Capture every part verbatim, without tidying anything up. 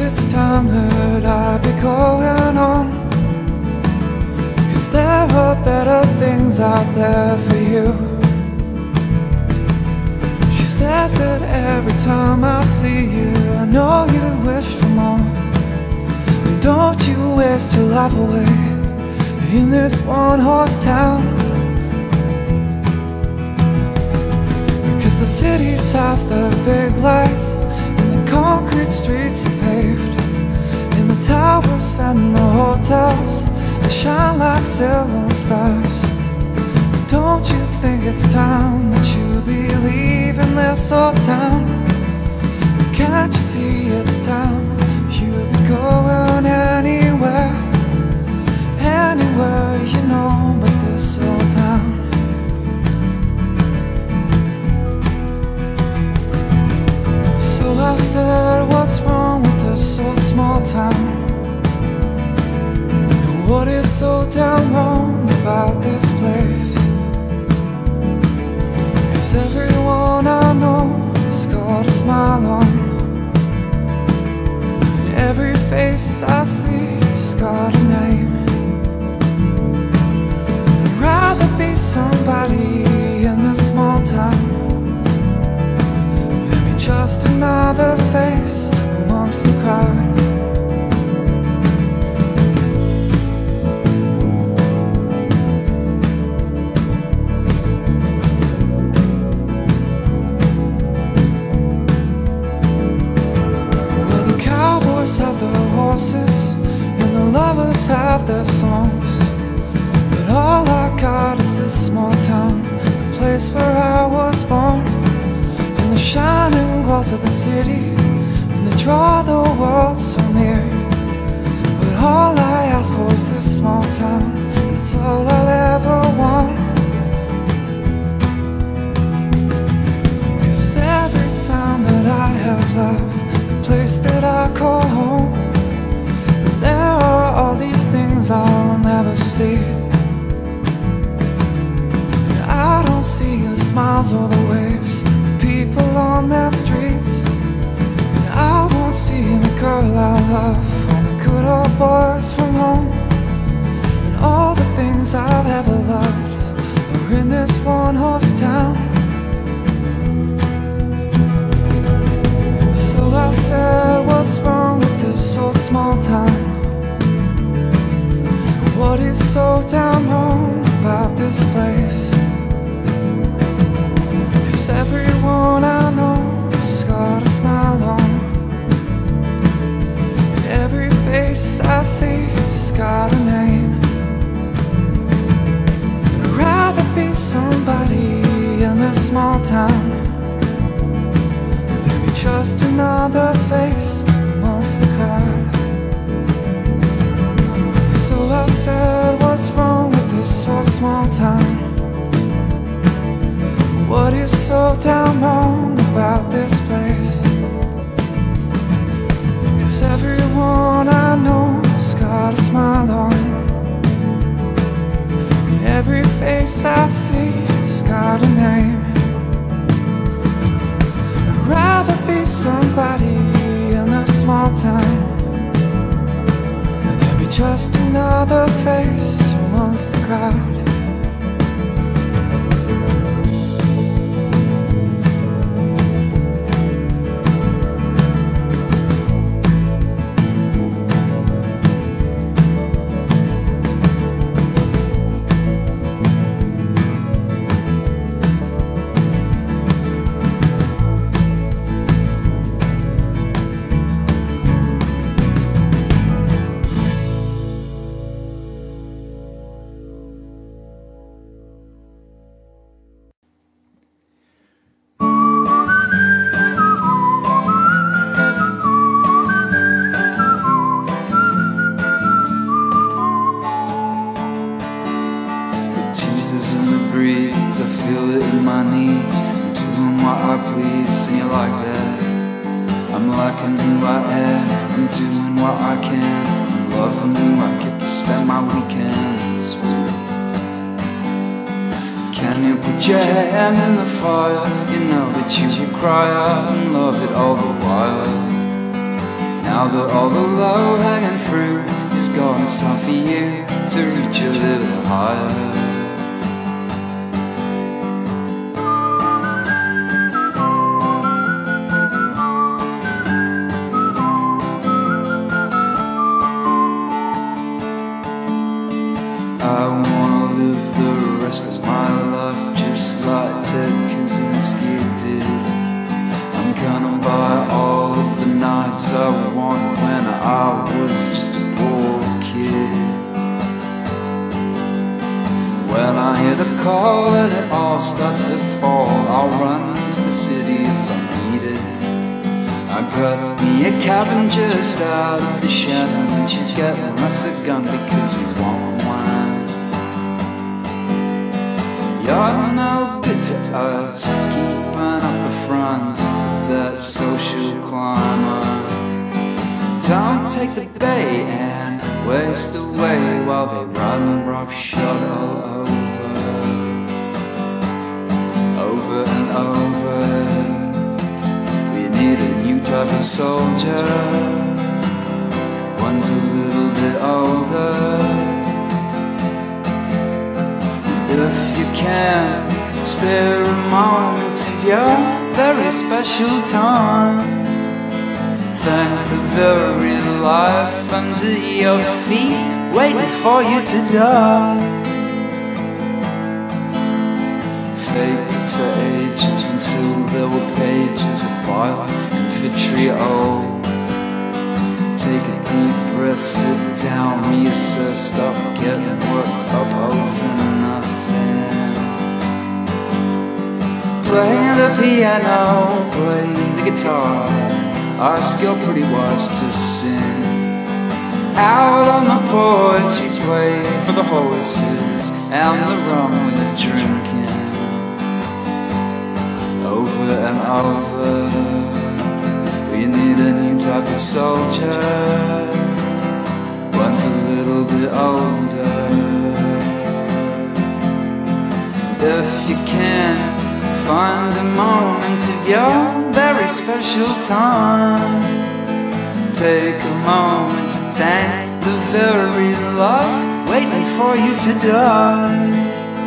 it's time that I be going on, 'cause there are better things out there for you. She says that every time I see you, I know you wish for more. And don't you waste your life away in this one-horse town, because the cities have the big lights and the concrete streets are paved, and the towers and the hotels, they shine like silver stars. Don't you think it's time that you be leaving this old town? Can't you see it's time you be going anywhere, anywhere you know but this old town? So I said, what's wrong with this old small town? And what is so damn wrong about this place? 'Cause everyone I know has got a smile on, and every face I see has got a name. I'd rather be somebody in this small town than be just another face amongst the crowd. Well, the cowboys have their horses and the lovers have their songs, but all I got is this small town, the place where I was born, and the shining gloss of the city, and they draw the world so near. But all I ask for is this small town, and it's all I'll ever want. 'Cause every time that I have left the place that I call home, there are all these things I'll never see. And I don't see the smiles or the waves, the people on their streets, and I won't see the girl I love or the good old boys from home. And all the things I've ever loved are in this one-horse town. So I said, what's wrong with this old small town? What is so damn wrong about this place? 'Cause everyone I know has got a smile on, and every face I see has got a name. I'd rather be somebody in this small town than be just another face amongst the crowd. So I said, what's wrong with this old small town? What is so damn wrong about this place? 'Cause everyone I know has got a smile on, and every face I see has got a name. I'd rather be somebody in this small town than be just another face amongst the crowd. I feel it in my knees. I'm doing what I please, sing it like that. I'm liking who I am, I'm doing what I can. I'm loving who I get to spend my weekends with. Can you put your hand in the fire? You know that you will cry out and love it all the while. Now that all the low-hanging fruit is gone, it's time for you to reach a little higher. I wanna live the rest of my life just like Ted Kaczynski did. I'm gonna buy all of the knives I wanted when I was just a poor kid. When I hear the call and it all starts to fall, I'll run to the city if I need it. I got me a cabin just out of the Shannon, and she's getting us a gun because we want wine. You're no good to us, keeping up the front of that social climber. Don't take the bait and waste away while they run roughshod all over, over and over. We need a new type of soldier, one's a little bit older. If you can spare a moment of your very special time, thank the very life under your feet waiting for you to die. Faked it for ages until there were pages of vile and vitriol. Take a deep breath, sit down, reassess, stop getting worked up over nothing. Play the piano, play the guitar, ask your pretty wives to sing. Out on the porch you play for the horses and the rum and the drinking. Over and over, we need a new type of soldier, one's a little bit older. If you can find a moment of your very special time, take a moment to thank the very love waiting for you to die.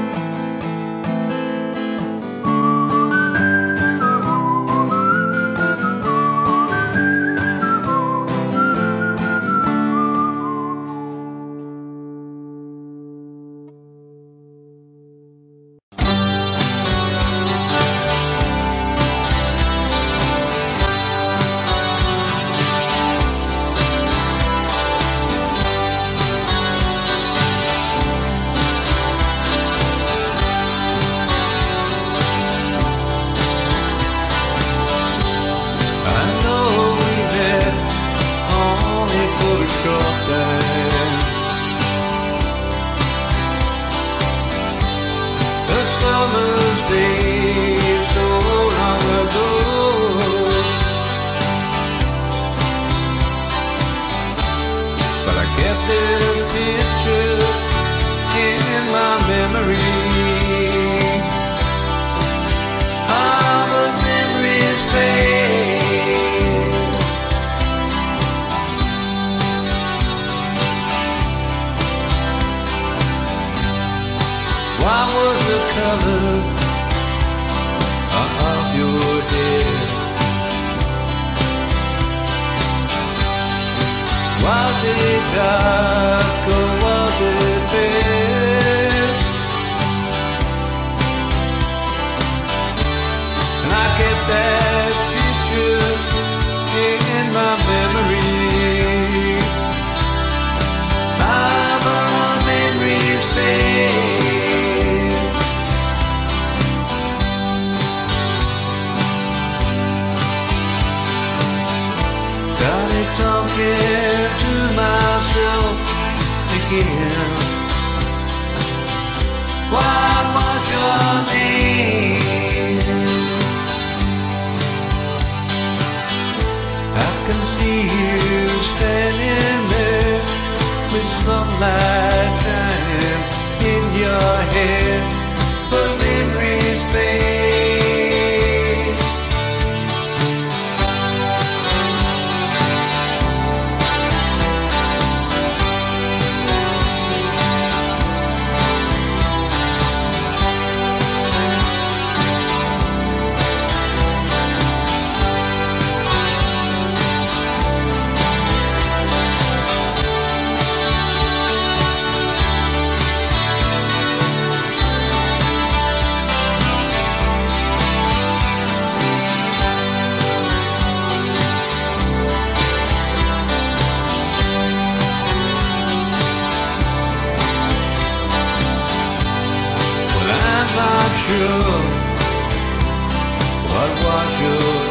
Was it dark or was it fair? And I kept that picture in my memory. My memories fade. Started talking to myself again. What was your name? I can see you standing there with sunlight shining in your head, but memories fade. sure what was your